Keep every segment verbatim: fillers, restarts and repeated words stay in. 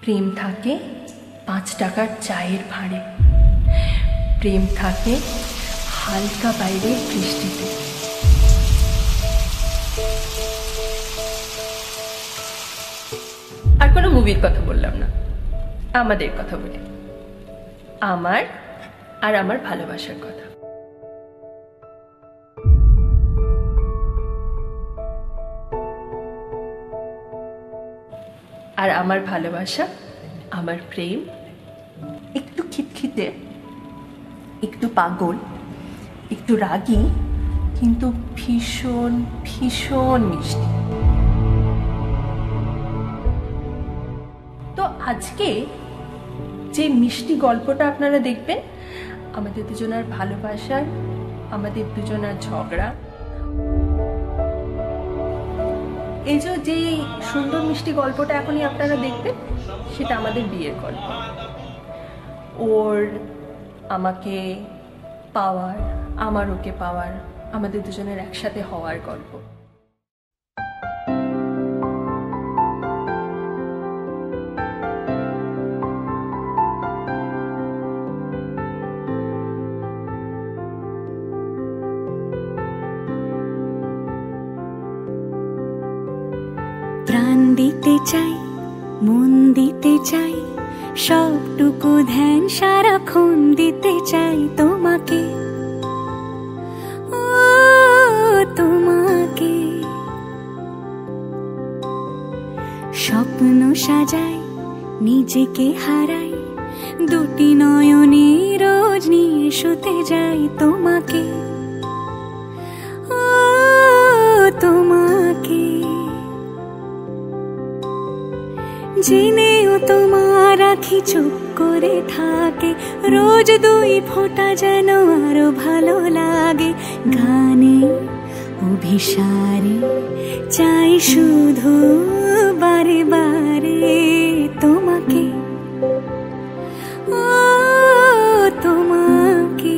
প্রেম থাকে পাঁচ টাকার চায়ের ভাঁড়ে, প্রেম থাকে হালকা বাইরের বৃষ্টিতে। আর কোনো মুভির কথা বললাম না, আমাদের কথা বলি, আমার আর আমার ভালোবাসার কথা। আর আমার ভালোবাসা, আমার প্রেম একটু খিটখিটে, একটু পাগল, একটু রাগী, কিন্তু ভীষণ ভীষণ মিষ্টি। তো আজকে যে মিষ্টি গল্পটা আপনারা দেখবেন, আমাদের দুজনার ভালোবাসার, আমাদের দুজনার ঝগড়া, এই যে যে সুন্দর মিষ্টি গল্পটা এখনই আপনারা দেখবেন, সেটা আমাদের বিয়ের গল্প। ওর আমাকে পাওয়ার, আমার ওকে পাওয়ার, আমাদের দুজনের একসাথে হওয়ার গল্প। প্রাণ দিতে চাই, মন দিতে চাই, সবটুকু ধ্যান সারাক্ষণ দিতে চাই তোমাকে, ও তোমাকে। স্বপ্ন সাজাই, নিজেকে হারাই, দুটি নয়নে রোজ নিয়ে শুতে যাই তোমাকে, ও তোমাকে। জেনেও তোমার আখি চুপ করে থাকে, রোজ দুই ফোঁটা যেন আরো ভালো লাগে। গানে অভিসারে চাই শুধু বারে বারে তোমাকে, ও তোমাকে।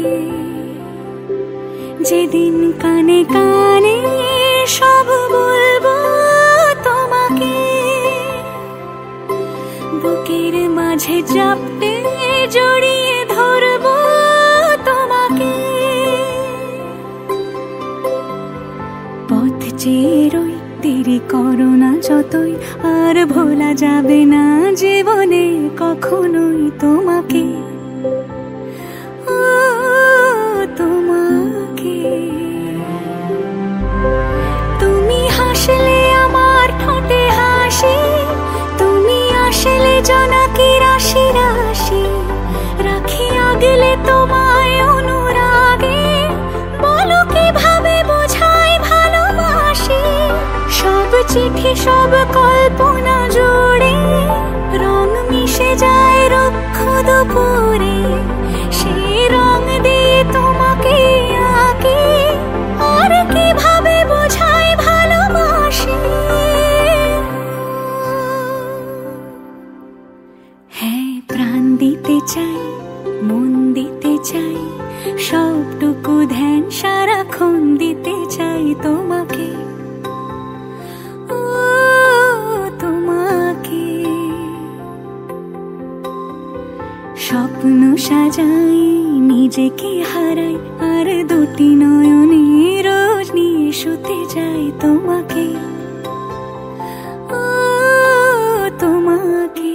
যেদিন কানে কানে সব বলবো তোমাকে, বুকের মাঝে চাপতে জড়িয়ে ধরবো তোমাকে। পথ চেয়ে রই, দেরি করো না যতই, আর ভোলা যাবে না জীবনে কখনোই তোমাকে, ও তোমাকে। তুমি হাসলে আমার ঠোঁটে হাসি, তুমি আসলে জোনাকি রাশি রাশি, রাখি আগলে তোমায় অনুরাগে, বলো কিভাবে বোঝাই ভালোবাসি। সব চিঠি সব কল্পনা জুড়ে রং মিশে যায় রুক্ষ দুপুরে, সেই রং দিয়ে তোমাকে আঁকি, আর কিভাবে বোঝাই ভালোবাসি। হ্যাঁ, প্রাণ দিতে চাই, মন দিতে চাই, সবটুকু ধ্যান সারাক্ষণ দিতে চাই তোমাকে, ও তোমাকে। স্বপ্ন সাজাই, নিজেকে হারাই, আর দুটি নয়নে রোজ নিয়ে শুতে যাই তোমাকে, ও তোমাকে।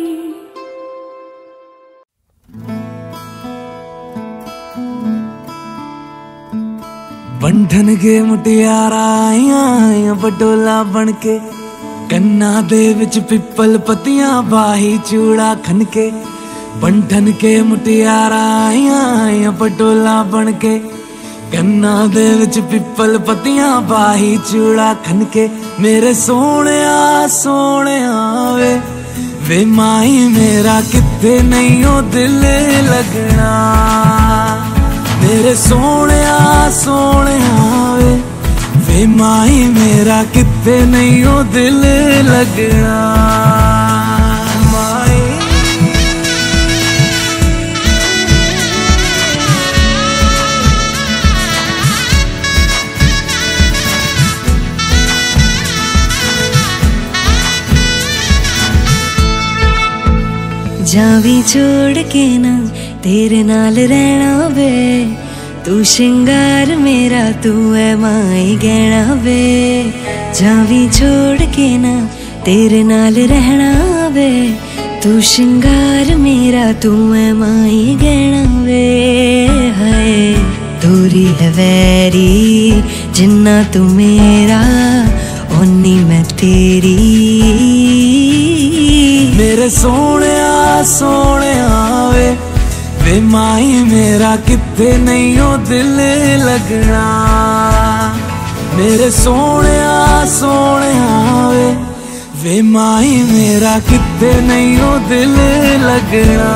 बंधन के मुटियारा आईया बटोला बनके, कन्ना दे विच पिपल पतियां बाही चूड़ा खनके। बंधन के मुटियारा आईया बटोला बनके, कन्ना दे विच पिपल पतियां बाही चूड़ा खनके। मेरे सोहणिया सोहणिया वे वे माही मेरा किथे नहीं ओ दिल लगना। मेरे सोहणिया सोहणिया वे वे माही मेरा किथे नहीं ओ दिल लगना। जावी छोड़ के ना तेरे नाल रहना वे, तू शिंगार मेरा तू है माई गहना वे। जावी छोड़ के ना तेरे नाल रहना वे, तू शिंगार मेरा तू है माई गहना वे। हाय दूरी है वैरी जिन्ना तू मेरा, ओनी मैं तेरी। मेरे सोने सोने वे वे माई मेरा कितने नहीं हो दिल लगना। मेरे सोने सोने वे वे माई मेरा कितने नहीं हो दिल लगना।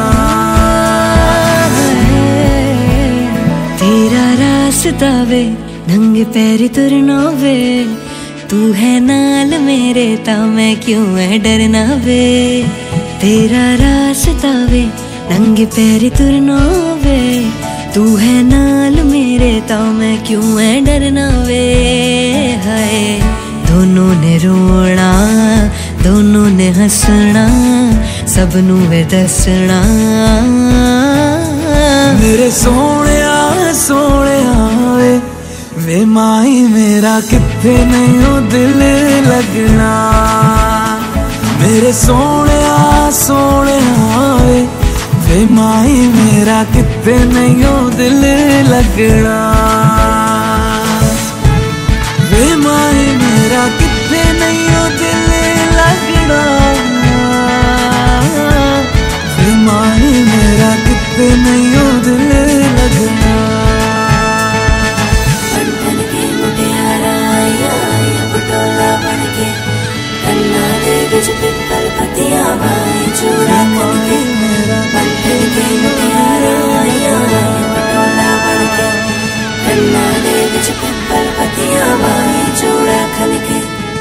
तेरा रास्ता वे नंगे पैरी तुरना वे, तू है नाल मेरे ता मैं क्यों है डरना वे। तेरा रास्ता वे नंगे पैरी तुरना वे, तू है नाल मेरे ता मैं क्यों है डरना वे। हाय दोनों ने रोना दोनों ने हंसना, सबनू वे दसना। मेरे सोने सोने वे वे माई मेरा कितने नहीं हो दिल लगना। मेरे सोने सोने वे वे माई मेरा कितने नहीं हो दिल लगना। वे माई मेरा कितने नहीं हो दिल लगना। वे माई मेरा कितने नहीं हो दिल लगना। पिपल पतियां बाएं चूड़ा करके, बंधन के मुटियारा आया पटोला बनके। कन्ना दे विच पिपल पतियां बाएं चूड़ा करके।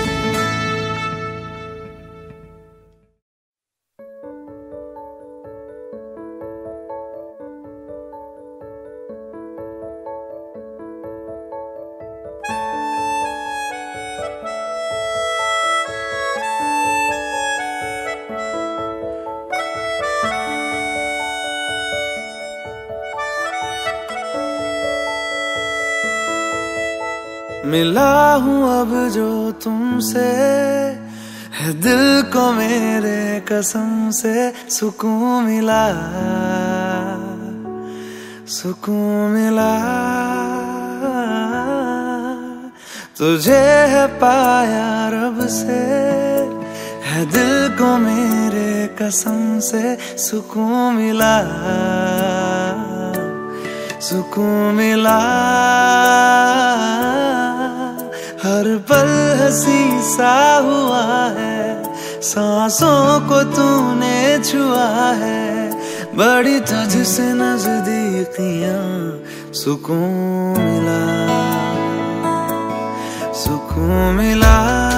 मिला हूँ अब जो तुमसे, है दिल को मेरे कसम से सुकून मिला सुकून मिला। तुझे है पाया रब से, है दिल को मेरे कसम से सुकून मिला सुकून मिला। हर पल हंसी सा हुआ है, सांसों को तूने छुआ है। बड़ी तुझसे नजदीकियां सुकून मिला सुकून मिला।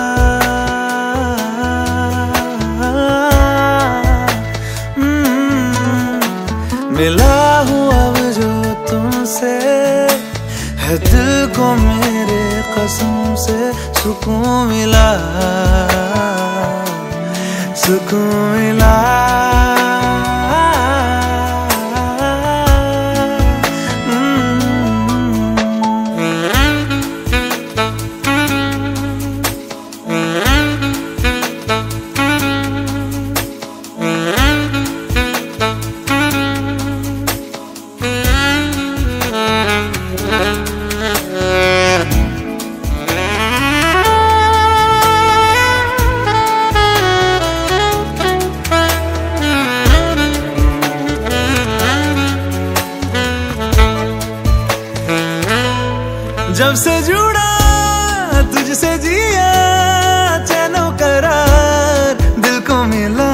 मिला हूँ अब जो तुमसे, है दिल को मेरे कसम से सुकून मिला सुकून मिला। जब से जुड़ा तुझसे जिया, चैनो करार दिल को मिला।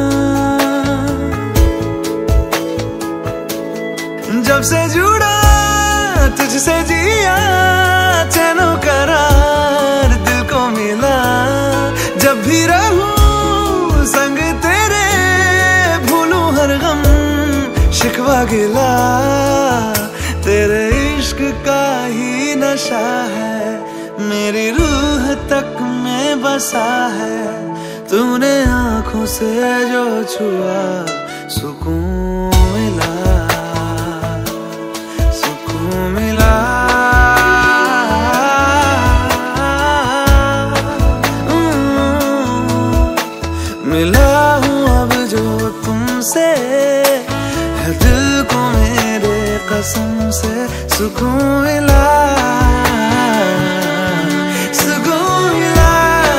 जब से जुड़ा तुझसे जिया, चैनो करार दिल को मिला। जब भी रहूं संग तेरे, भूलूं हर गम शिकवा गिला। तेरे इश्क का ही नशा है, मेरी रूह तक में बसा है। तूने आंखों से जो छुआ, सुकून मिला, सुकून मिला। मिला हूँ अब जो तुमसे, है दिल को मेरे कसम से सुकून मिला, सुकून मिला।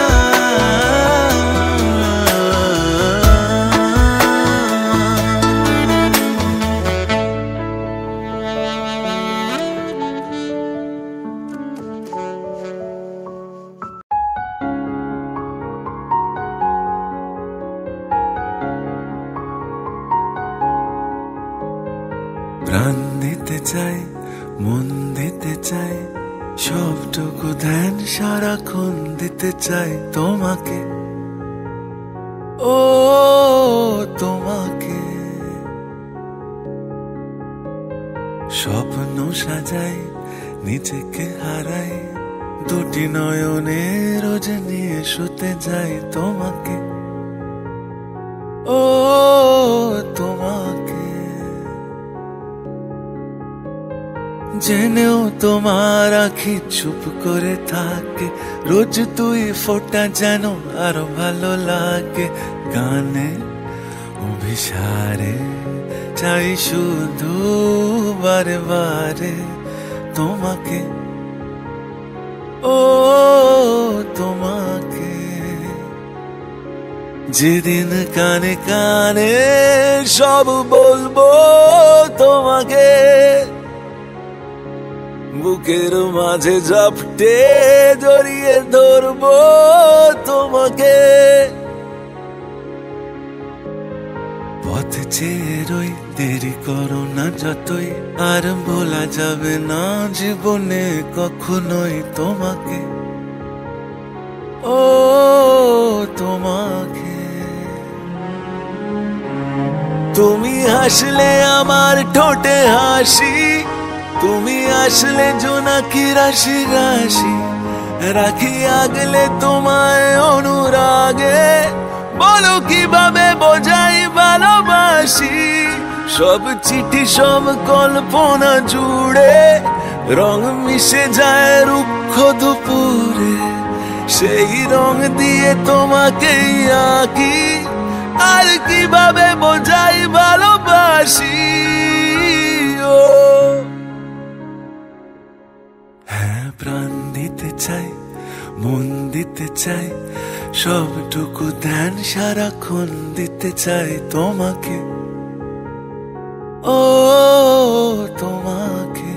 প্রাণ দিতে চাই, মন দিতে চাই, সবটুকু ধ্যান সারাক্ষণ দিতে চাই তোমাকে, ও তোমাকে। স্বপ্ন সাজাই, নিজেকে হারাই, দুটি নয়নে রোজ নিয়ে শুতে যাই তোমাকে, ও তোমাকে। জেনেও তোমার আখি চুপ করে থাকে, রোজ তুই ফোটা যেন আরো ভালো লাগে। গানে অভিসারে চাই শুধু বারে বারে তোমাকে, ও তোমাকে। যেদিন কানে কানে সব বলবো তোমাকে, বুকের মাঝে ঝাপটে জড়িয়ে ধরবো তোমাকে। পথ চেয়ে রই, দেরি করো না যতই, আর বলা যাবে না জীবনে কখনোই তোমাকে, ও তোমাকে। তুমি হাসলে আমার ঠোঁটে হাসি, তুমি আসলে জোনাকি রাশি রাশি, রাখি আগলে তোমায় অনুরাগে, বলো কিভাবে বোঝাই ভালোবাসি। সব চিঠি সব কল্পনা জুড়ে রং মিশে যায় রুক্ষ দুপুরে, সেই রং দিয়ে তোমাকেই আঁকি, আর কিভাবে বোঝাই ভালোবাসি। ও হ্যাঁ, প্রাণ দিতে চাই, মন দিতে চাই, সবটুকু ধ্যান সারাক্ষণ দিতে চাই তোমাকে, ও তোমাকে।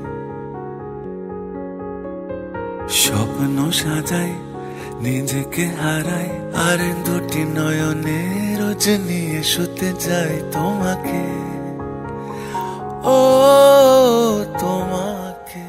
স্বপ্ন সাজাই, নিজেকে হারাই, আর দুটি নয়নে রোজ নিয়ে শুতে যাই তোমাকে, ও তোমাকে।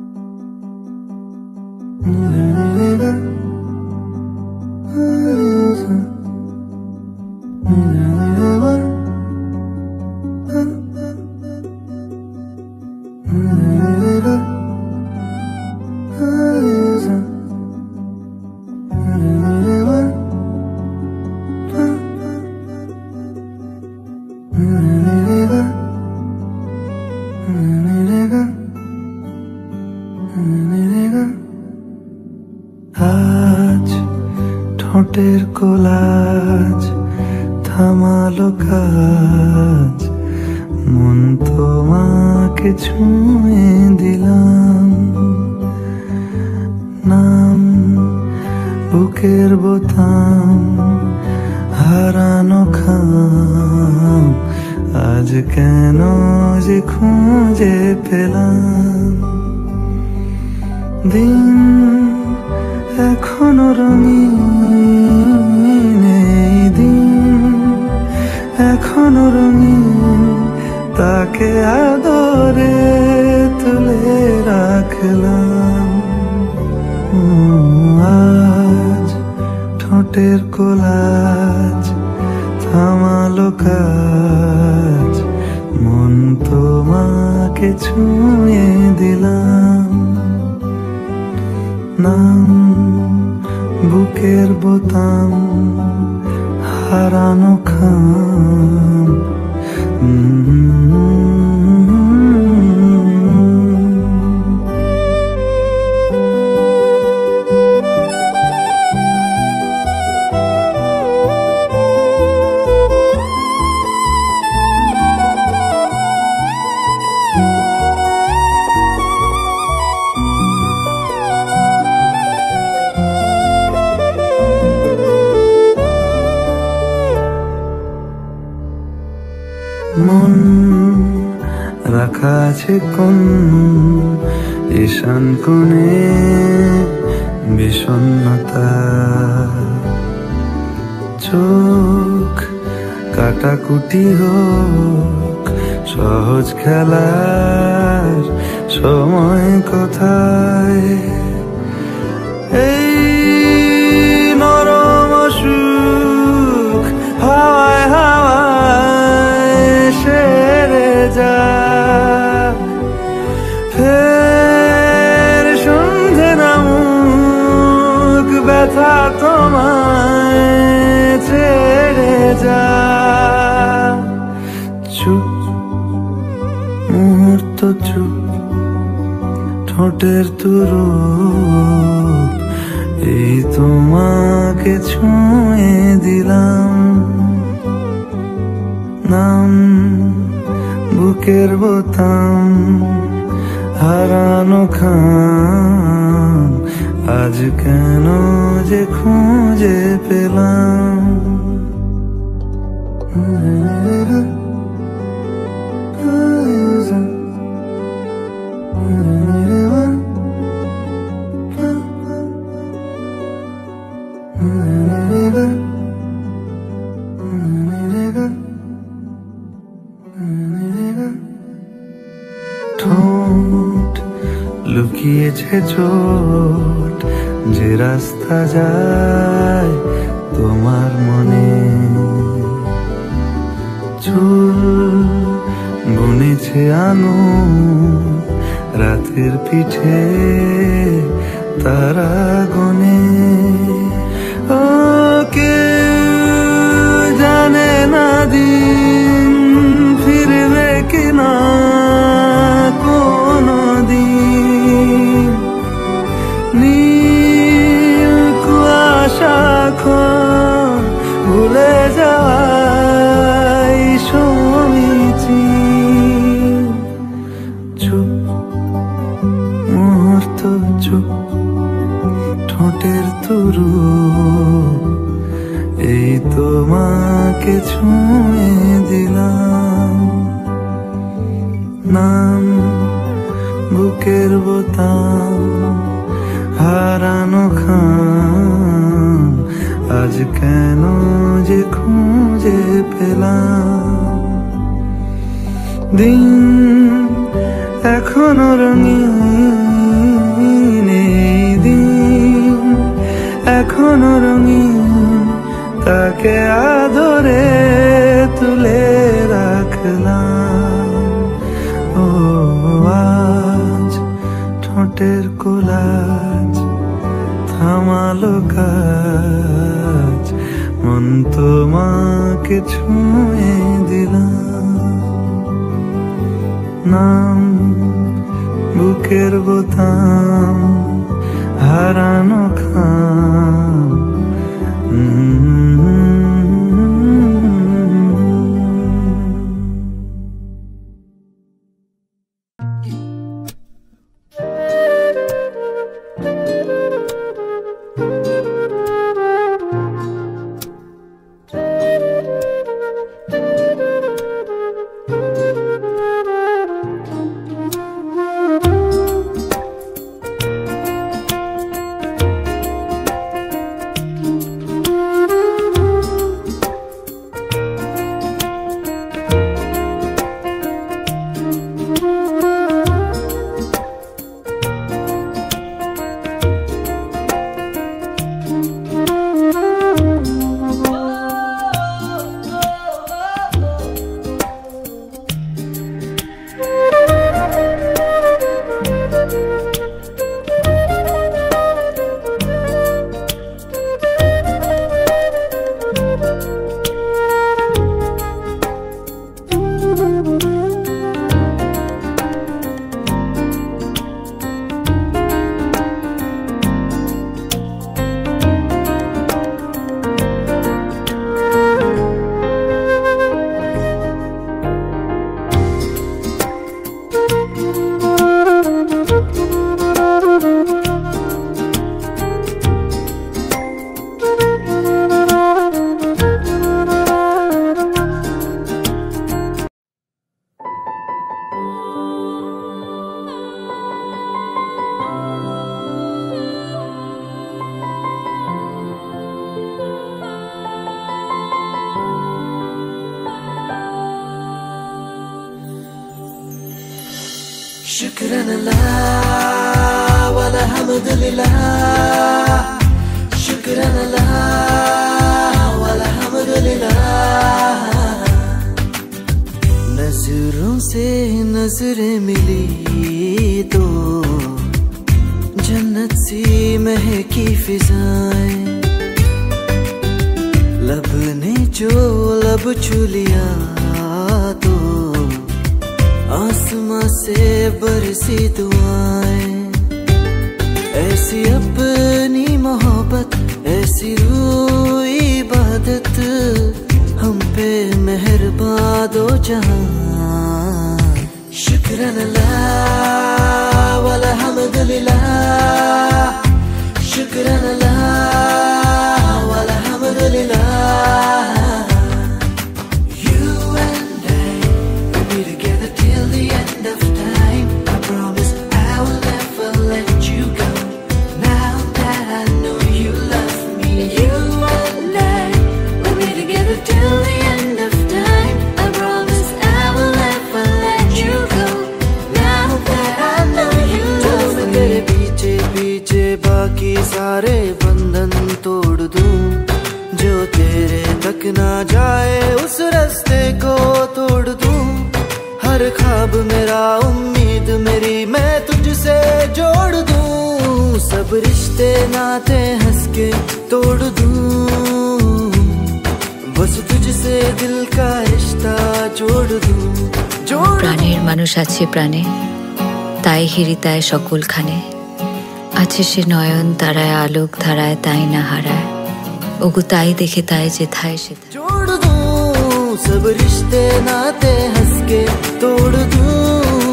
আজ ঠোঁটের কোলাজ থামালো কাজ, মন তোমাকে ছুঁয়ে দিলাম, নাম বুকের বোতাম হারানো খাম, আজ কেন যে খুঁজে পেলাম। দিন এখনো রঙিন, এই দিন এখনো রঙিন, তাকে আদরে তুলে রাখলাম। আজ ঠোঁটের কোলাজ থামালো কাজ, মন তোমাকে ছুঁয়ে দিলাম, নাম বুকের বোতাম হারানো খাম, মন রাখা আছে কোন ঈশান কোণে বিষণ্ণতা, চোখ কাটাকুটি হোক সহজ খেলার সময় কোথায়, এই নরম সুখ হাওয়ায় হাওয়ায় সেরে যা, ফের সন্ধে নামুক ব্যথা তোমায় ছেড়ে যা। চুপ মুহূর্ত চুপ, ঠোঁটের তুরু এই তোমাকে ছুঁয়ে দিলাম, নাম বুকের বোতাম হারানো খান, আজ কেন যে খুঁজে পেলাম। ঠোঁট লুকিয়েছে চোট, যে রাস্তা যায় তোমার মনে, চুল বুনেছে আনো রাতের পিঠে তারা গনে, ও কেউ জানে না দিন ফিরবে কিনা কোনো দিন, নীল কুয়াশা ভুলে যাওয়াই সমীচীন। চুপ মুহূর্ত চুপ, ঠোঁটের তুরু এই তোমাকে ছুঁয়ে দিলাম, নাম বুকের বোতাম হারানো খান, আজ কেন যে খুঁজে পেলাম। দিন এখনো রঙিন, এই দিন এখনো রঙিন, তাকে আদরে তুলে রাখলাম। ও আজ ঠোঁটের কোলাজ থামালো কাজ, মন তোমাকে ছুঁয়ে দিলাম, নাম বুকের বোতাম হারানো খাম। शुक्रन अल्लाह वाला हम्दुलिल्लाह, शुक्रन अल्लाह वाला हम्दुलिल्लाह। नजरों से नजरें मिली तो जन्नत सी महकी फिजाएं, लब ने जो लब छू लिया तो आसमां से बरसी दुआएं। ऐसी अपनी मोहब्बत, ऐसी रूह इबादत, हम पे मेहरबान दो जहां। शुक्रन अल्लाह वाला हम्दुलिल्लाह, शुक्रन अल्लाह वाला हम्दुलिल्लाह। You and I will be together till the end of time. I promise I will never let you go. Now that I know you love me, you and I will be together till the end of time. I promise I will never let you go. Now that I know you love me. तेरे पीछे पीछे बाकी सारे बंधन तोड़ दूं, जो तेरे तक ना जाए उस रास्ते को तोड़ दूं। हर ख्वाब मेरा, उम्मीद मेरी, मैं तुझसे जोड़ दूं। सब रिश्ते नाते हंस के तोड़ दूं, बस तुझसे दिल का रिश्ता जोड़ दूं। প্রাণের মানুষ আছে প্রাণে, তাই হিরিতায় সকলখানে আছে সে নয়ন তারায় আলোক ধারায়, তাই না হারায় ওগো তাই দেখে তাই যেথায় সে जोड़ दूं। सब रिश्ते नाते हंस के तोड़ दूं,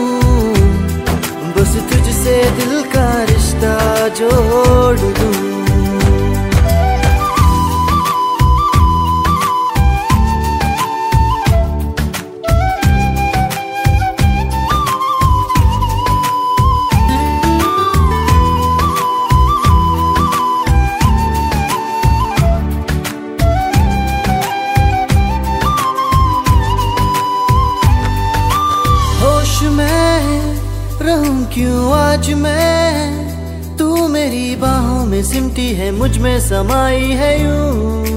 बस तुझसे दिल का रिश्ता जोड़ दूं। होश में रहूं क्यों आज मैं, तू मेरी बाहों में सिमटी है, मुझ में समाई है यूं।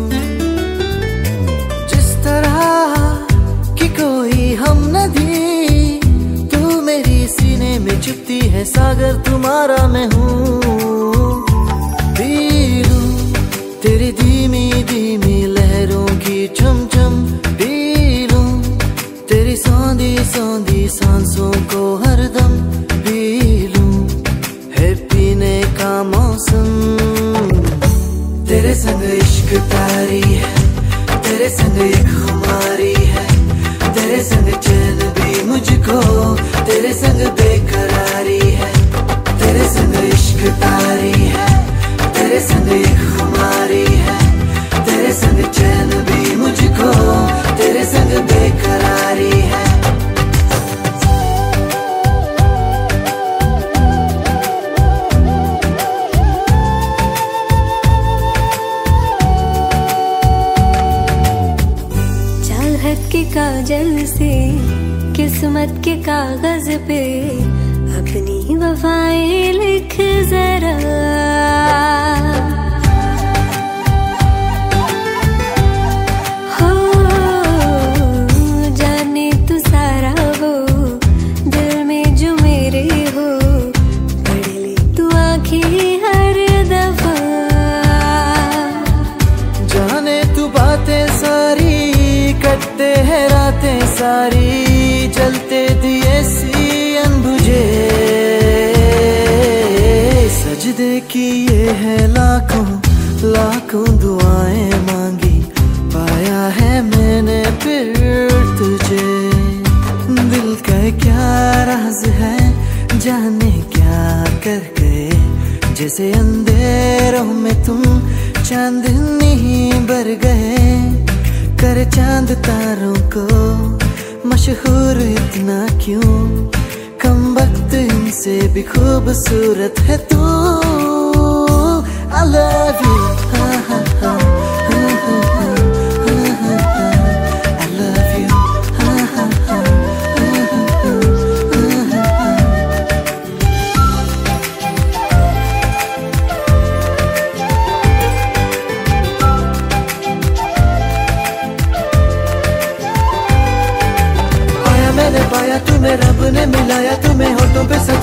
जिस तरह की कोई हम नदी, तू मेरी सीने में चुपती है, सागर तुम्हारा मैं हूँ। पी लूं तेरी धीमी धीमी लहरों की चम चम, पी लूं तेरी सौंधी सौंधी सांसों को हरदम, पी लूं है पीने का मौसम। तेरे संग इश्क तारी है, तेरे संग एक खुमारी है, तेरे संग चैन भी मुझको, तेरे संग बेकरारी है। तेरे संग इश्क तारी है, तेरे संग एक खुमारी है, तेरे संग चैन भी मुझको, तेरे संग बेकरारी है। चाहत के काजल से किस्मत के कागज पे अपनी वफाएं लिख जरा। हो जाने तू सारा वो दिल में जो मेरे हो, पढ़ ले तू आंखें हर दफा। जाने तू बातें सारी, कटते हैं रातें सारी, जलते दिए सी अनबुझे। सजदे किए हैं लाखों लाखों दुआएं मांगी, पाया है मैंने फिर तुझे। दिल का क्या राज है, जाने क्या कर गए, जैसे अंधेरों में तुम चांदनी भर गए। कर चांद तारों को मशहूर इतना क्यों, कम वक्त इनसे भी खूबसूरत है तू। I love you, ha ha ha, ha ha ha, ha ha ha. I love you, ha ha ha, ha ha ha, ha ha ha.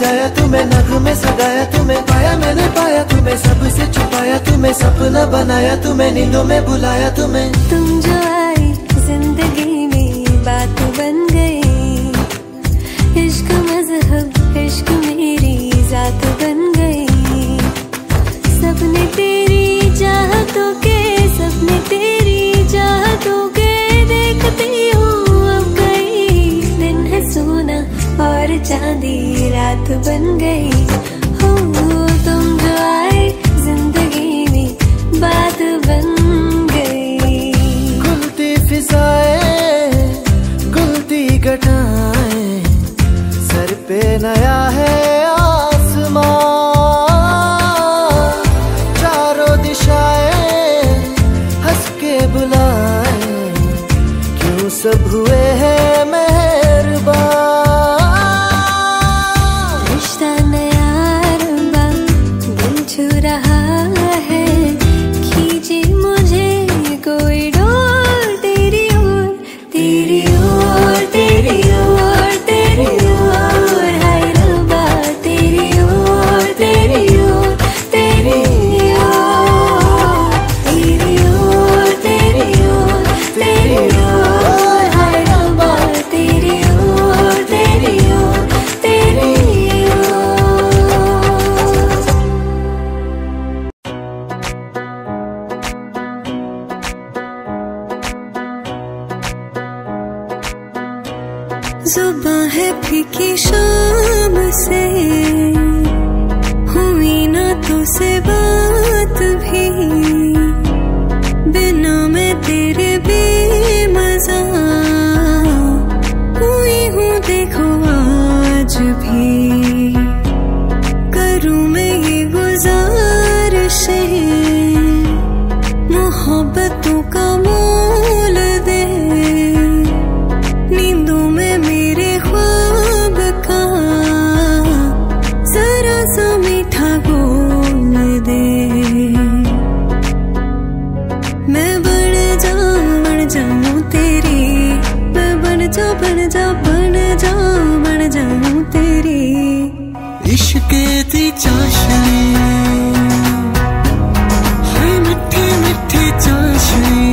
सजाया तुम्हें, नगमे सगाया तुम्हें, पाया मैंने पाया तुम्हें, सबसे छुपाया तुम्हें, सपना बनाया तुम्हें, नींदों में बुलाया तुम्हें। तुम जो आई जिंदगी में बात बन गई, इश्क मजहब इश्क मेरी जात बन गई। सपने तेरी चाहतों के, सपने तेरी चाहतों के देखती हूँ अब गई। दिन है सोना और चांदी रात बन गई। हो तुम जो आए जिंदगी में बात बन गई। खुलती फिजाएं खुलती घटाएं, सर पे नया है आसमां, चारों दिशाएं हंस के बुलाए, क्यों सब हुए हैं मेहरबान। रिश्ता नया रंगा दिल छू रहा है, खींचे मुझे कोई डोर तेरी ओर, तेरी ओर, तेरी ओर, तेरी ओर। हाय रब्बा तेरी ओर, तेरी ओर, तेरी ओर, तेरी ओर, तेरी ओर, तेरी ओर। हाय रब्बा तेरी ओर, तेरी ओर, तेरी ओर। जुबां है फीकी शाम से, हुई ना तुझसे बात भी, बिना मैं तेरे बेमज़ा हुई हूँ देखो आज भी। करूँ मैं ये गुज़ारिशें, मोहब्बतों का मोल दे, नींदों में मेरे ख्वाब का जरा सा मीठा बोल दे। मैं बन जाऊं बन जाऊं तेरी, मैं बन जा बन जा बन जा बन जाऊं तेरी। इश्क दी चाशनी है मिठी मिठी चाशनी,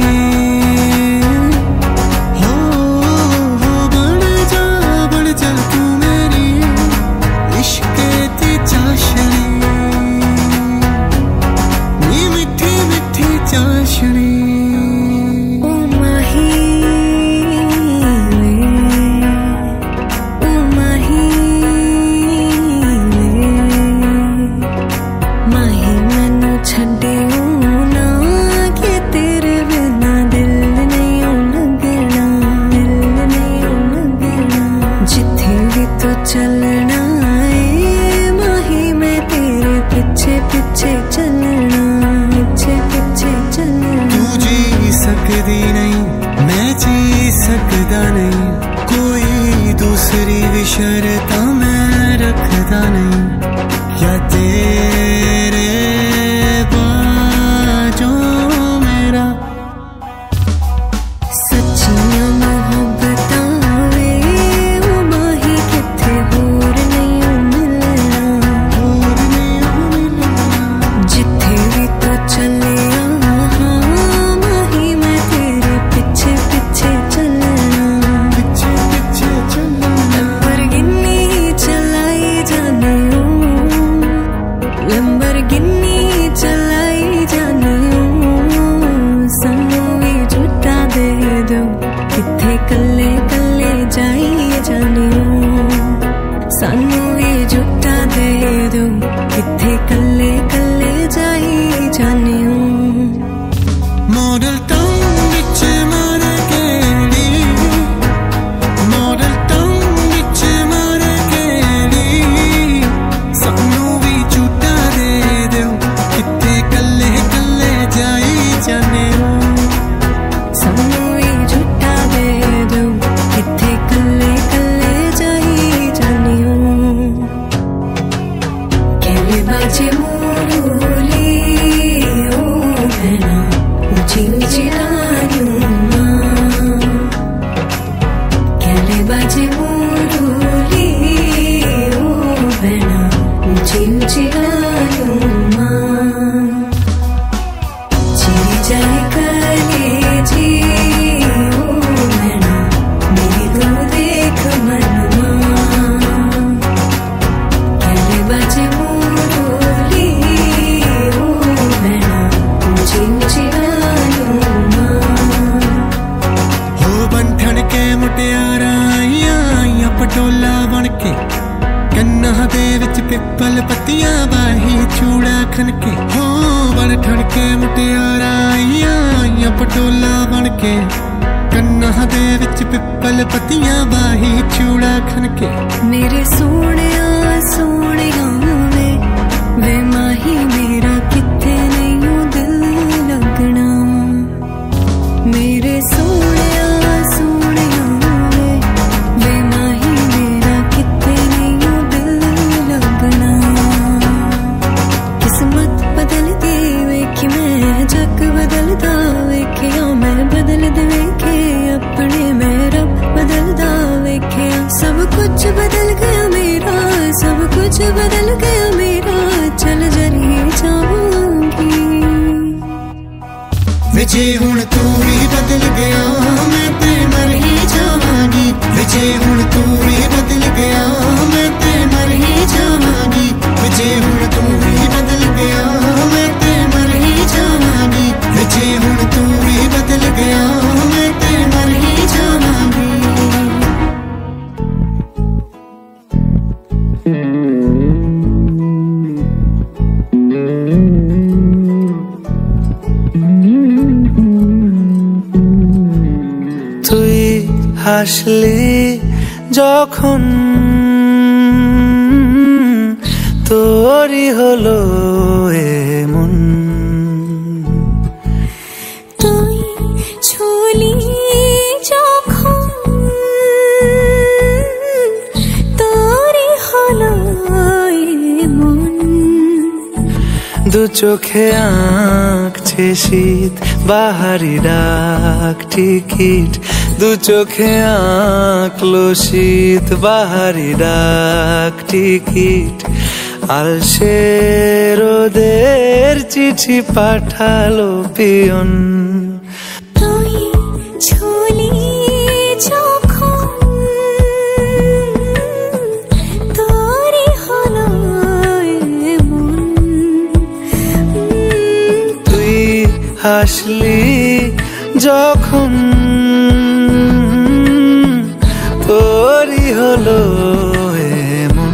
हो हो बन जा बन जा तू मेरी। इश्क दी चाशनी नी मिठी मिठी चाशनी। ओ माही वे, ओ माही वे, माही मैनू छड्डियो ना, कि तेरे बिना दिल नहीं लगना, दिल नहीं लगना। जिथे भी तू चलना है माही, मैं तेरे पीछे पीछे चलना, पीछे पीछे चलना। तू जी सकदी नहीं मैं जी सकदा नहीं, कोई दूसरी भी शर्तां मैं रखदा नहीं। या तेरे बाजों मेरा सच्चियां मोहब्बतां वे, ओ माही किथे होर नहीं मिलना, और नहीं मिलना। जिथे भी तू चले हाँ माही, मैं तेरे पीछे पीछे चलना। पिछे पिछे चलना, लंबरगिनी चलाई जाने ओ, लंबरगिनी चलाई जाने ओ। सानू भी झूठा दे दो, किथे कल्ले कल्ले जाई जाने ओ। सानू भी झूठा दे दो, किथे कल्ले कल्ले जाई जाने ओ। मॉडल टाउन विच मारे केड़ी, मॉडल टाउन विच मारे केड़ी। सानू भी झूठा दे दो, किथे कल्ले कल्ले जाई जाने हो। सानू भी झूठा दे दो, किथे कल्ले कल्ले जाई जाने ओ। कहले बाजे मोरूली ओ भैना, ऊंची ऊंची डालियों मां। कहले बाजे मोरूली ओ भैना, ঝিমঝিমছে আলো মা চিরে যায় কালে জি ও मैना मेरी तो देख मनवा कैले बाजे मुरली ओ मैना झिमझिमचे आलो मां हो बंठन के मुटियारा आइयां आइयां पटोला बनके कन्ना दे विच पिपल पत्तियां बाही चूड़ा खनके हो बंठन के मुटियारा आइयां आइयां पटोला बनके कन्ना दे विच पिपल पत्तियां बाही चूड़ा खनके मेरे सोने सोने वे वे माही मेरा किथे नहीं दिल लगना मेरे सोने सोने वे वे माही मेरा किथे नहीं दिल लगना किस्मत बदलती वेखी मैं जग बदलदा वेखिया मैं बदल दे वेखे अपने मैं रब बदलदा वेखिया सब कुछ बदल गया मेरा सब कुछ बदल गया मेरा चल जरी जाऊंगी विजे हुण तू भी बदल गया मैं ते मर ही जावांगी विजे हुण तू भी बदल गया मैं ते मर ही जावांगी विजे हुण तू भी बदल गया मैं ते मर ही जावांगी विजे हुण तू भी बदल गया मैं ते मर ही जावांगी তুই হাসলি যখন তোরই হলো এমন তুই ছুলি যখন তোরই হলো মন দু চোখে আঁকছে শীত বাহারি ডাক টিকিট দু চোখে আঁকলো শীত বাহারি ডাক টিকিট আলসে রোদের চিঠি পাঠালো পিয়ন তুই ছুলি যখন তোরই হলো মন তুই হাসলি যখন তোরই হলো এমন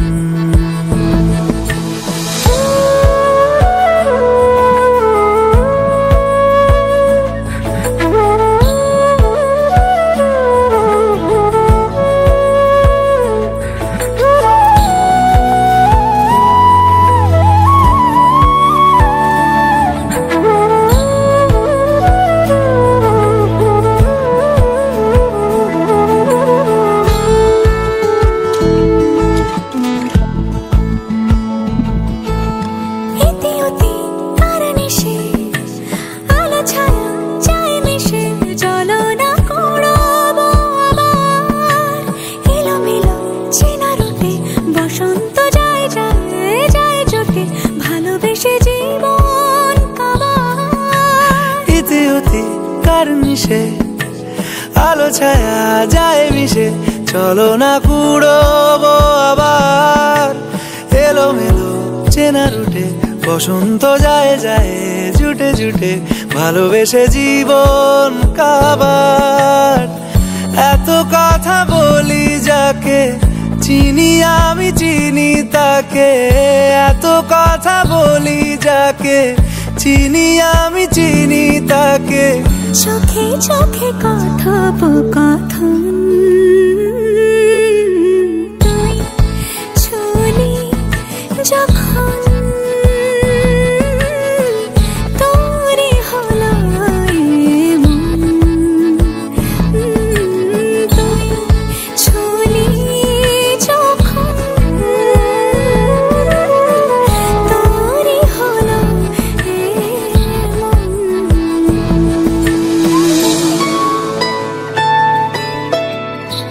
আলো ছায়া যায় মিশে চলো না কুড়োবো আবার এলো মেলো চেনা রুটে বসন্ত যায় যায় জুটে জুটে ভালোবেসে জীবন কাবার এত কথা বলি যাকে চিনি আমি চিনি তাকে এত কথা বলি যাকে চিনি আমি চিনি তাকে চোখে চোখে কথোপকথন তুই ছুলি যখন তোরই হলো মন তুই ছুলি যখন তোরই হলো মন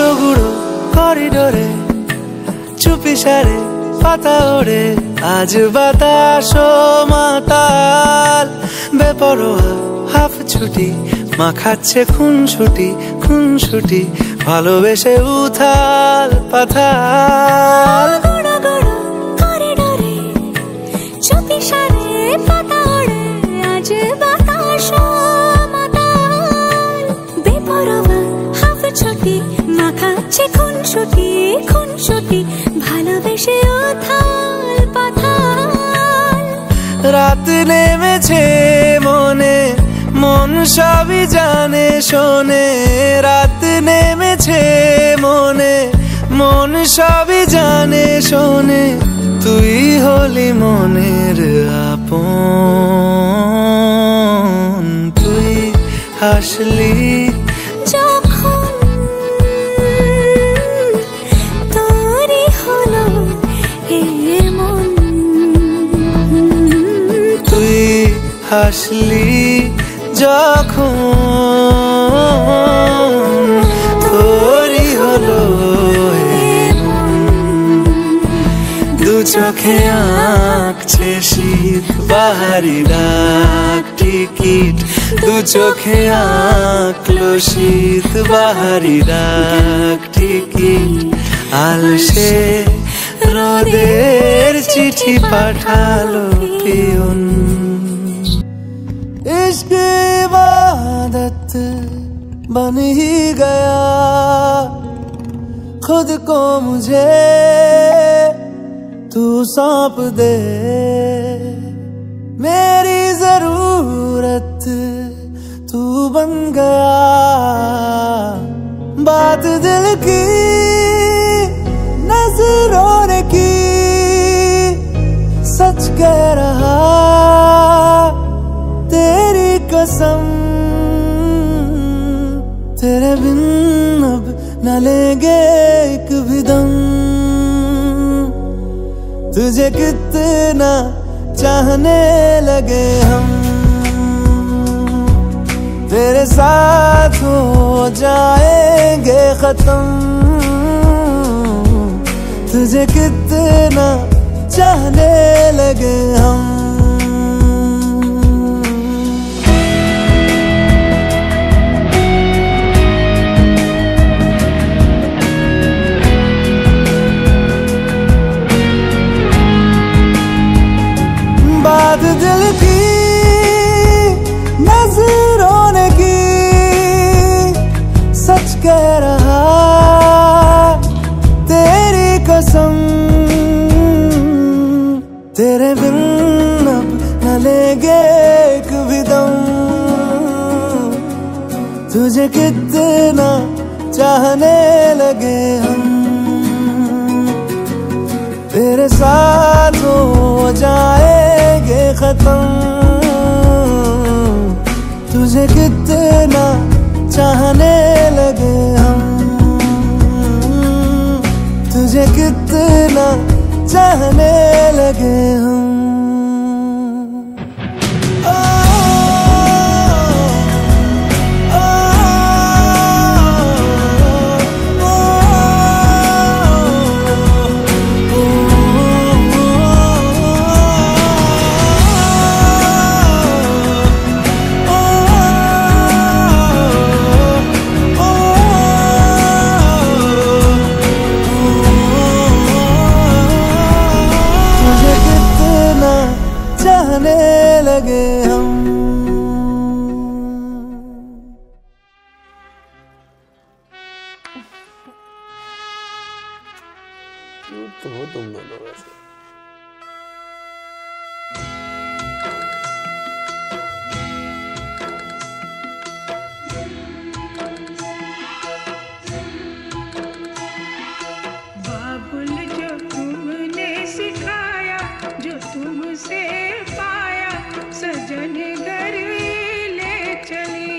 গুঁড়ো গুঁড়ো করিডোরে চুপি সারে পাতা ওড়ে, আজ বাতাস মাতাল বেপরোয়া হাফ ছুটি, মাখাচ্ছে খুন ছুটি খুন ছুটি, ভালোবেসে উথাল পাথাল। গুঁড়ো গুঁড়ো করিডোরে চুপি সারে পাতা ওড়ে, আজ বাতাস মাতাল বেপরোয়া হাফ ছুটি, মাখাচ্ছে খুন ছুটি খুন ছুটি, ভালোবেসে উথাল পাথাল। রাত নেমেছে মনে, মন সবই জানে শোনে, রাত নেমেছে মনে, মন সবই জানে শোনে, তুই হলি মনের আপন। তুই হাসলি যখন তোরই হলো এ মন, তুই হাসলি যখন তোরই হলো এ মন। দু চোখে আঁকছে শীত বাহারি ডাক টিকিট, দু চোখে আঁকলো শীত বাহারি ডাক টিকিট, আলসে রোদের চিঠি পাঠালো পিয়ন। इश्क इबादत बन ही गया, खुद को मुझे तू सौंप दे, मेरी जरूरत तू बन गया, बात दिल की नजरों ने की, सच कह रहा तेरी कसम, तेरे बिन अब न लेंगे एक भी दम, तुझे कितना चाहने लगे हम, तेरे साथ हो जाएंगे खत्म, तुझे कितना चाहने लगे हम। बात दिल की नजरों ने की, सच कह रहा तेरी कसम, तेरे बिन अब न लेंगे एक भी दम, तुझे कितना चाहने लगे हम, तेरे साथ हो जाएंगे खत्म, तुझे कितना चाहने लगे हम, तुझे कितना चाहने लगे हम। चाहने लगे हम। तो हो तुम दोनों वैसे। बाबुल जो तुमने सिखाया, जो तुमसे पाया, सजन घर ले चली।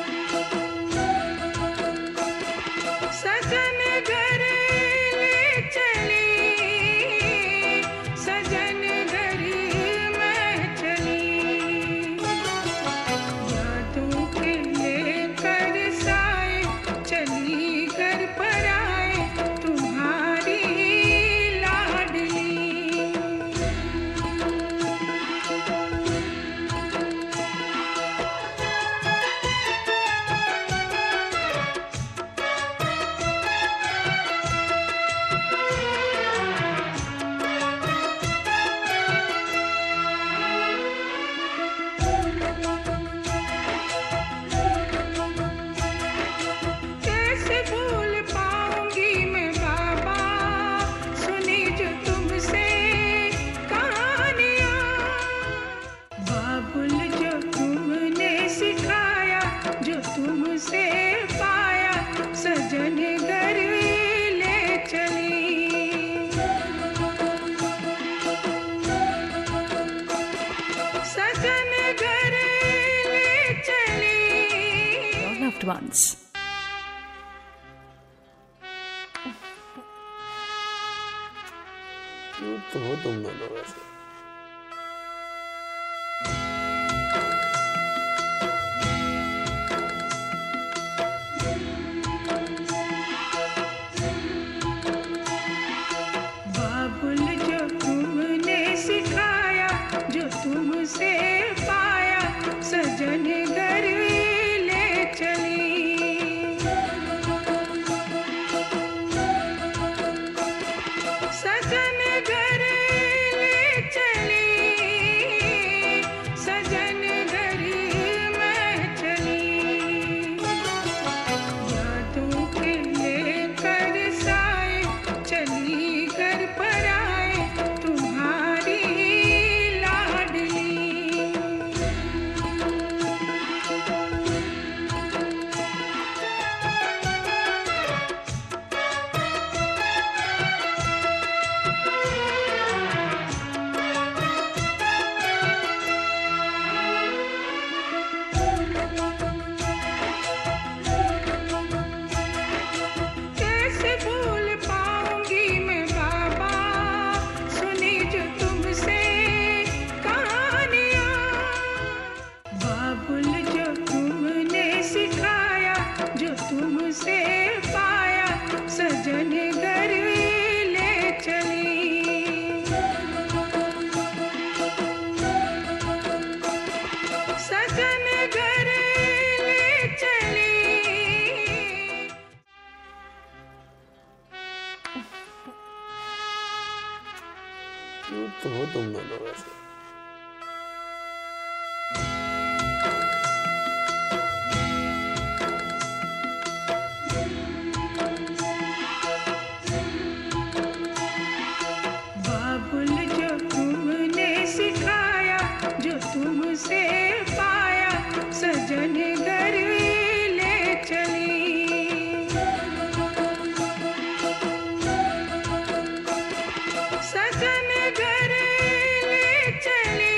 सजन घर ले तुमसे पाया सजन घर ले चली। सजन घर ले चली। Your loved ones. क्यूट तो हो तुम दोनों वैसे। बाबुल जो तुमने सिखाया जो तुमसे पाया सजन घर ले चली। सजन घर ले चली। सजन घर मैं चली। यादों के लेकर साए चली घर पर आए तुम्हारी लाडली। कैसे भूल पाऊंगी मैं बाबा सुनी जो तुमसे कहानियाँ। बाबुल जो तुमने सिखाया जो तुमसे पाया सजन घर ले चली। सजन घर ले चली। क्यूट तो हो तुम दोनों वैसे। बाबुल जो तुमने सिखाया जो तुमसे पाया सजन घर ले चली। सजन घर ले चली।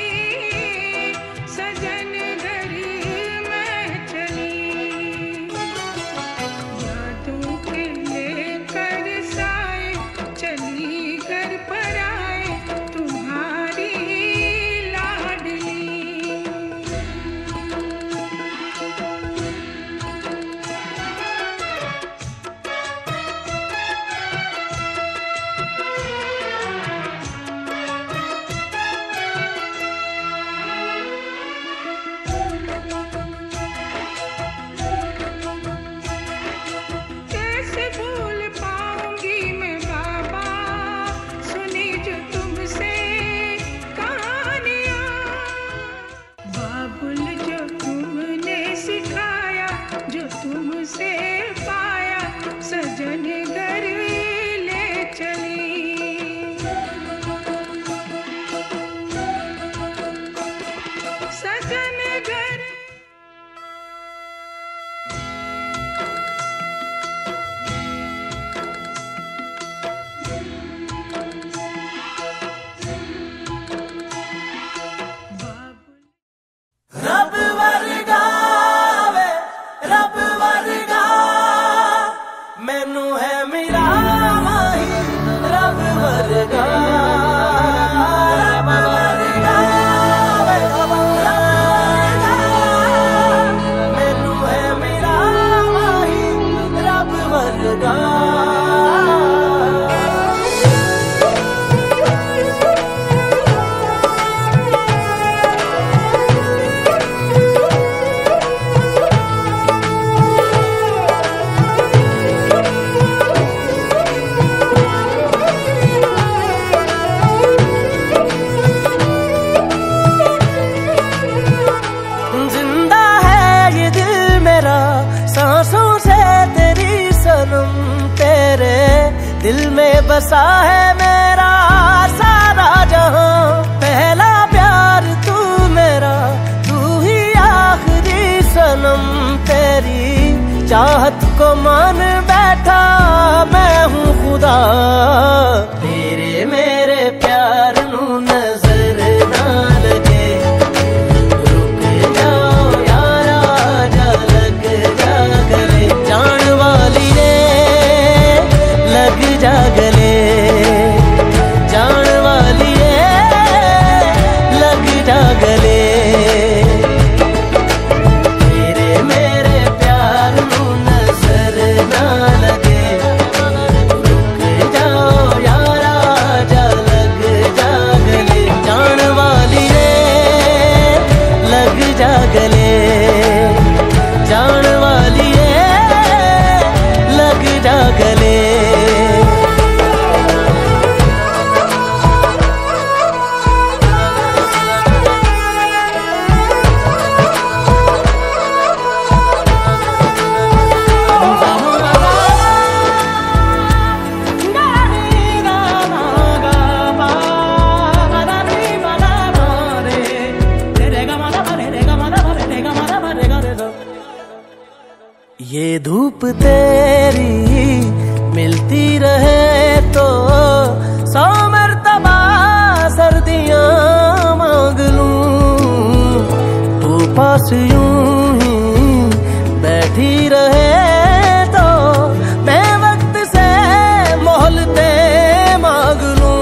सजन घर मैं चली। यादों के लेकर साए चली घर पर आए तुम्हारी लाडली। कैसे भूल पाऊंगी मैं बाबा सुनी जो तुमसे कहानियाँ। बाबुल जो तुमने सिखाया जो तुमसे पाया सजन घर ले चली। सजन घर रब वर्गा वे रब वर्गा मैनू है मेरा माही रब वर्गा। रब वर्गा वे रब वर्गा मैनू है मेरा माही रब वर्गा। जिंदा है ये दिल मेरा सांसों से तेरी सनम। तेरे दिल में बसा है मेरा सारा जहां। पहला प्यार तू मेरा तू ही आखिरी सनम। तेरी चाहत को मान बैठा मैं हूँ खुदा। तेरे मेरे प्यार नू नजर ना लगे, रुक जाओ यारा जा लग जा गले, जान वाली रे लग जा गले, जान वाली रे लग जा गले। ये धूप तेरी मिलती रहे तो सौ मर्तबा सर्दियां मांग लूं, तू पास यूं ही बैठी रहे तो मैं वक्त से मोहलते मांग लूं।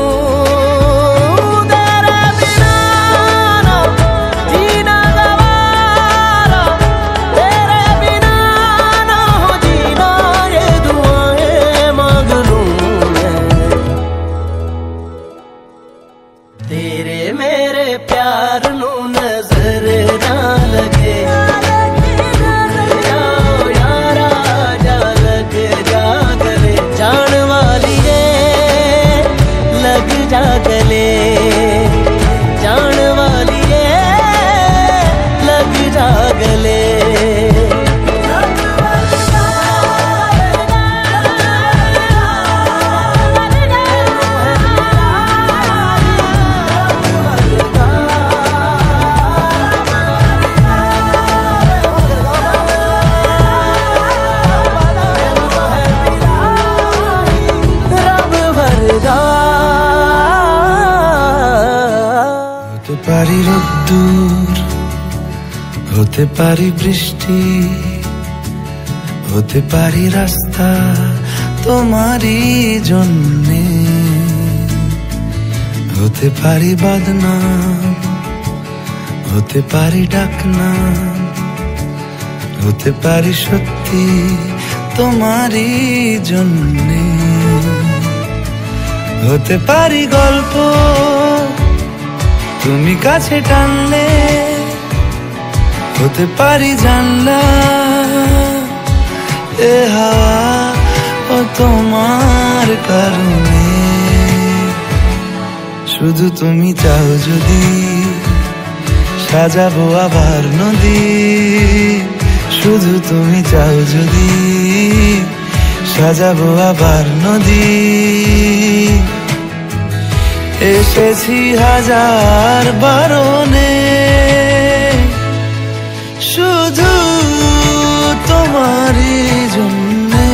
तेरे बिना ना जीना गवारा, तेरे बिना ना हो जीना ये दुआएं मांग लूं मैं। तेरे मेरे प्यार नू नजर ना लगे, जा गले, जान वाली रे लग जा गले। পারি রোদ্দুর, হতে পারি বৃষ্টি, হতে পারি রাস্তা তোমারই জন্যে, হতে পারি বদনাম, হতে পারি ডাকনাম, হতে পারি সত্যি তোমারই জন্যে, হতে পারি গল্প তুমি কাছে টানলে, হতে পারি জানলা এ হাওয়া ও তোমার কারণে। শুধু তুমি চাও যদি সাজাবো আবার নদী, শুধু তুমি চাও যদি সাজাবো আবার নদী। এসেছি হাজার বারণে শুধু তোমারই জন্যে,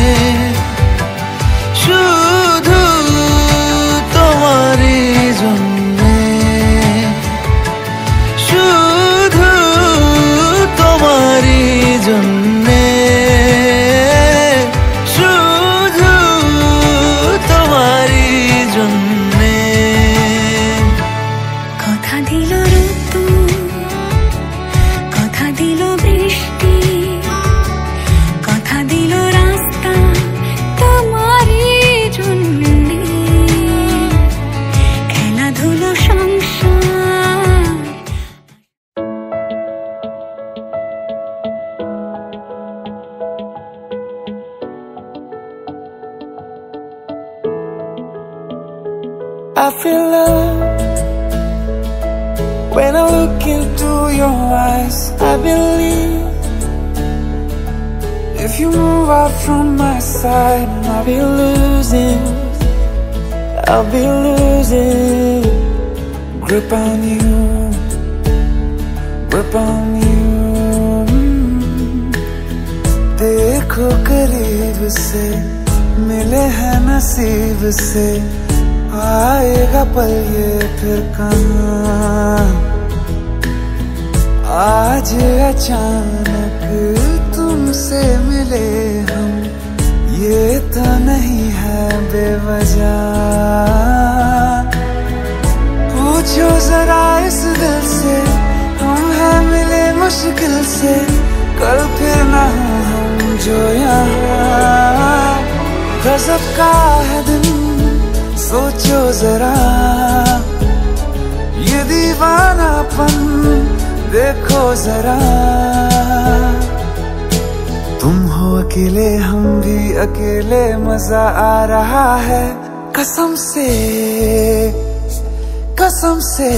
শুধু তোমারই জন্যে, শুধু তোমারই জন্যে, শুধু তোমারই জন্যে। কথা দিল ঋতু, কথা দিল বৃষ্টি, কথা দিল রাস্তা তোমারই জন্যে, খেলাধুলো সংসার। I feel love when I look into your eyes. I believe if you move out from my side, I'll be losing, I'll be losing grip on you, grip on you. देखो करीब से मिले हैं नसीब से, आएगा पल ये फिर कहाँ। आज अचानक तुमसे मिले हम, ये तो नहीं है बेवजह। पूछो जरा इस दिल से, हम हैं मिले मुश्किल से, कल फिर ना हो हम जो यहाँ। गजब का है दिन सोचो जरा, ये दीवानापन देखो जरा। तुम हो अकेले हम भी अकेले, मजा आ रहा है कसम से कसम से।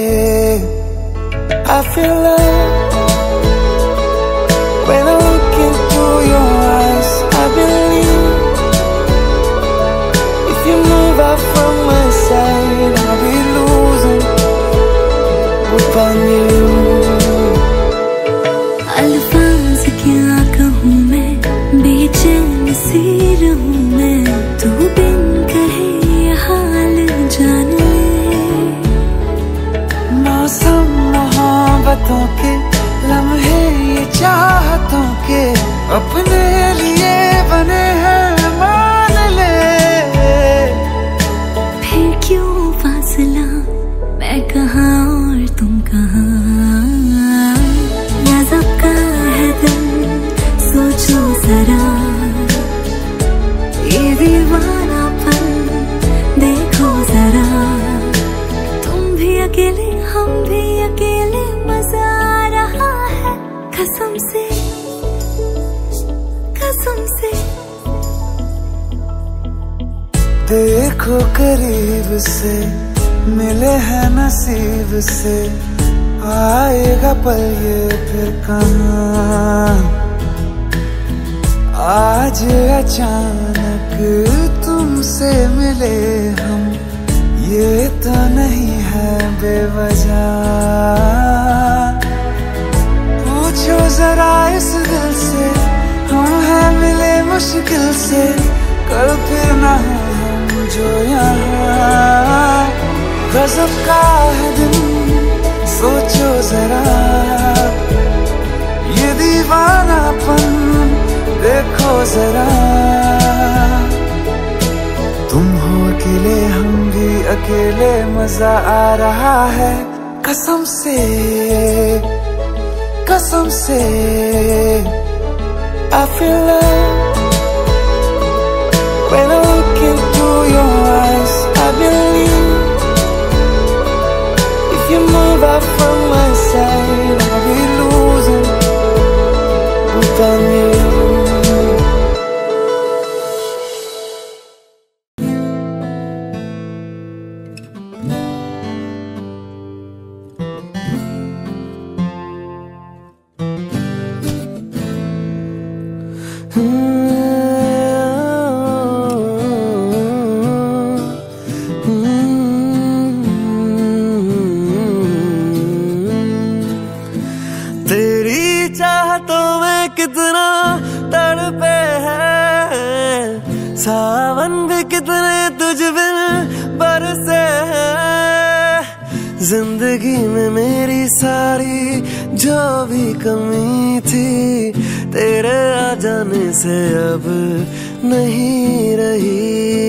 I feel love when I look into your eyes. I believe if you move out from my side, I'll be losing upon you. अल्फाज क्या कहूँ मैं, बेचैन सी रहूँ मैं, तू बिन कहे ये हाल जान ले। मौसम मोहब्बतों के लम्हे ये चाहतों के, अपने लिए बने हैं मान ले। फिर क्यों फासला, मैं कहाँ और तुम कहाँ। गजब का है दिल सोचो जरा, ये दीवानापन देखो जरा। तुम भी अकेले हम भी अकेले, मजा आ रहा है कसम से कसम से। देखो करीब से मिले हैं नसीब से, आएगा पल ये फिर कहाँ। आज अचानक तुमसे मिले हम, ये तो नहीं है बेवजह। पूछो जरा इस दिल से, हम हैं मिले मुश्किल से, कल फिर ना हो हम जो यहाँ। गजब का है दिन सोचो जरा, ये दीवानापन देखो जरा। तुम हो अकेले हम भी अकेले, मजा आ रहा है कसम से कसम से। I feel love when I look into your eyes. I believe if you move out from my side, I'll be losing upon you. सावन भी कितने तुझ बिन बरसे हैं। जिंदगी में मेरी सारी जो भी कमी थी, तेरे आ जाने से अब नहीं रही।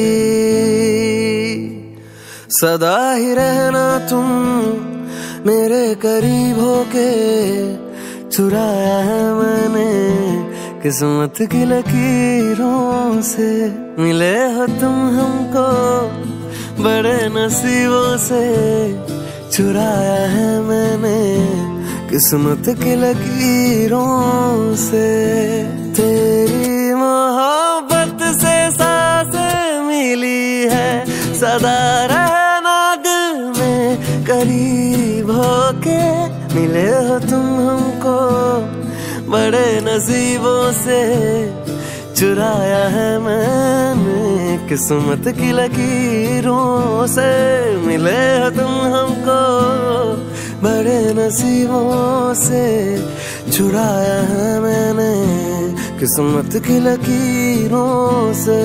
सदा ही रहना तुम मेरे करीब होके, चुराया है मैंने किस्मत की लकीरों से। मिले हो तुम हमको बड़े नसीबों से, चुराया है मैंने किस्मत की लकीरों से। तेरी मोहब्बत से सांसें मिली है, सदा रहना दिल में करीब होके। मिले हो तुम हमको बड़े नसीबों से, चुराया है मैंने किस्मत की लकीरों से। मिले हो तुम हमको बड़े नसीबों से, चुराया है मैंने किस्मत की लकीरों से।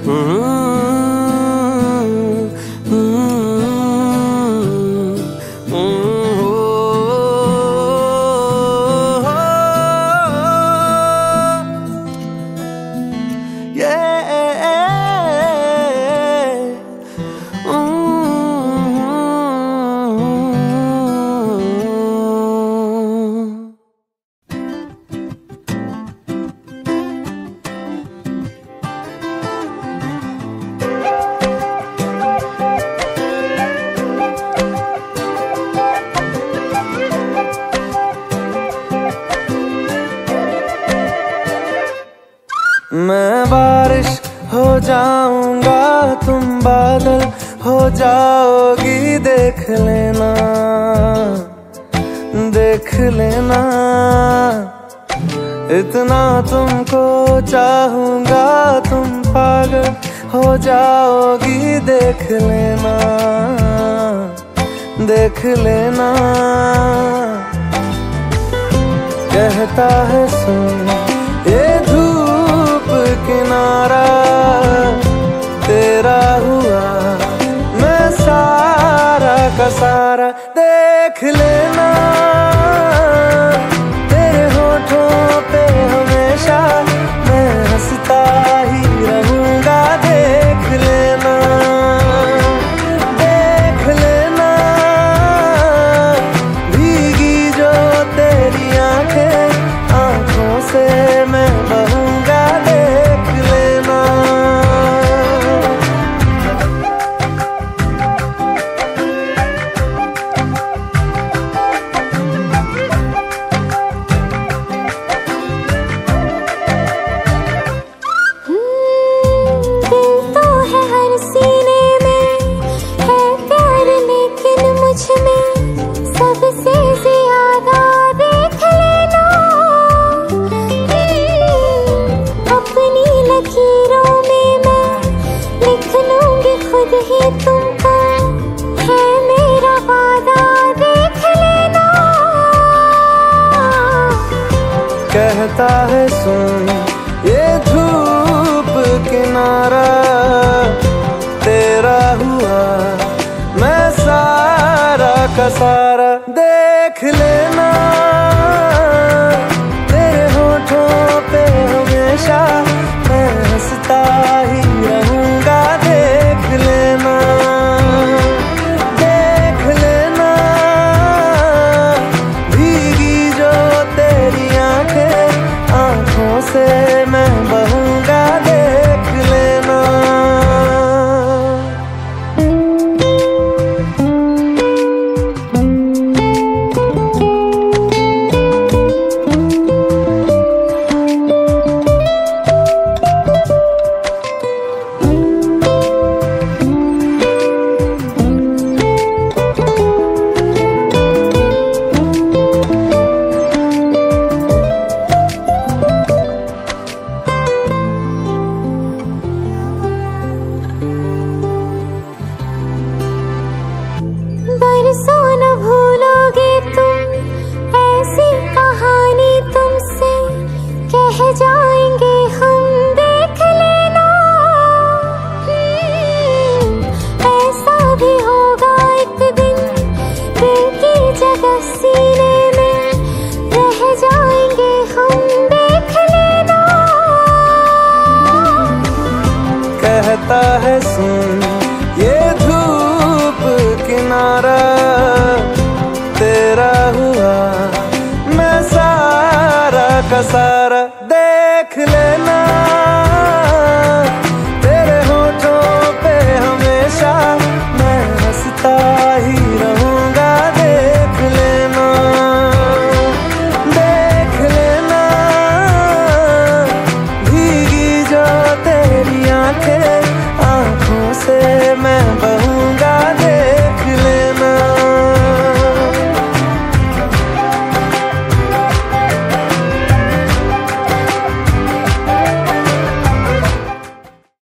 मैं बारिश हो जाऊंगा तुम बादल हो जाओगी, देख लेना देख लेना। इतना तुमको चाहूंगा तुम पागल हो जाओगी, देख लेना देख लेना। कहता है सुन ये धूप किनारा तेरा हुआ, मैं सारा का सारा देख लेना। तेरे होठों पे हमेशा मैं हंसता ही रहूंगा, देख लेना देख लेना। भीगी जो तेरी आंखें आंखों से मैं बहूंगा, देख लेना। कहता है सुन ये धूप किनारा तेरा हुआ, मैं सारा का सारा देख लेना। तेरे होठों पे हमेशा मैं हंसता ही रहूंगा, देख लेना देख लेना। भीगी जो तेरी आंखें आंखों से मैं बहूं